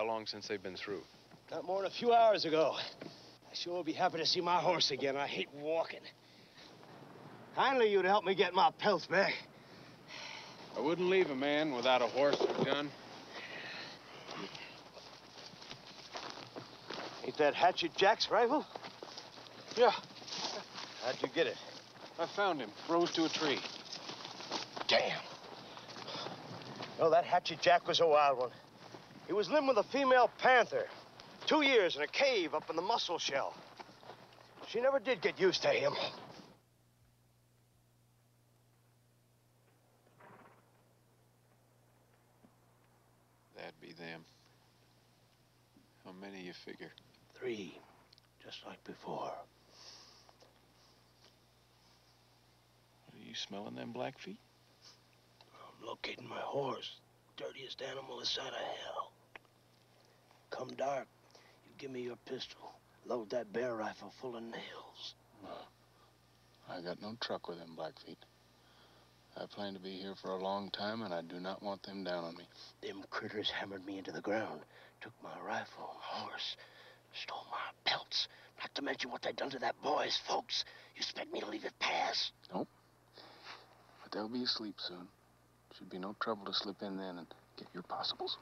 How long since they've been through? Not more than a few hours ago. I sure will be happy to see my horse again. I hate walking. Kindly you'd help me get my pelts back. I wouldn't leave a man without a horse and a gun. Ain't that Hatchet Jack's rifle? Yeah. How'd you get it? I found him, froze to a tree. Damn. No, that Hatchet Jack was a wild one. He was living with a female panther. 2 years in a cave up in the mussel shell. She never did get used to him. That'd be them. How many you figure? 3, just like before. Are you smelling them Blackfeet? I'm locating my horse. Dirtiest animal this side of hell. Come dark, you give me your pistol. Load that bear rifle full of nails. Well, I got no truck with them Blackfeet. I plan to be here for a long time, and I do not want them down on me. Them critters hammered me into the ground, took my rifle, horse, stole my pelts. Not to mention what they done to that boy's folks. You expect me to leave it pass? Nope. But they'll be asleep soon. Should be no trouble to slip in then and get your possibles.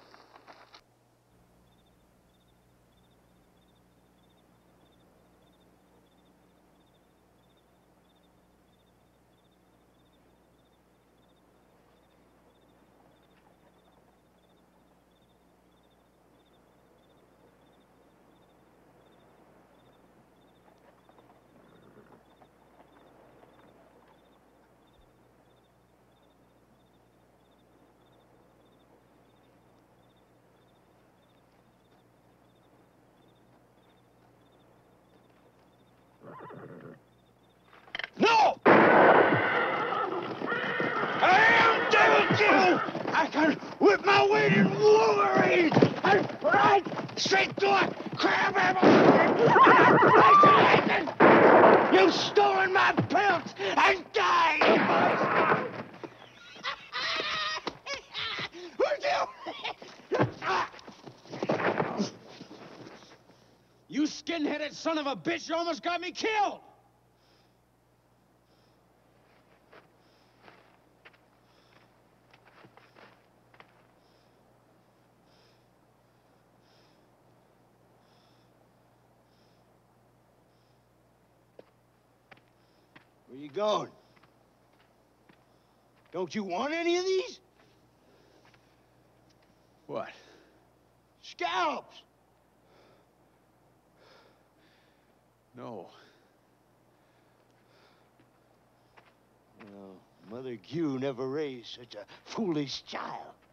No! I am Devil Kill! I can whip my weight in Wolverine! And ride straight to a crab apple! You've stolen my pelts and died! You skin-headed son of a bitch, you almost got me killed! Where you going? Don't you want any of these? What? Scalps! No. Well, Mother Q never raised such a foolish child.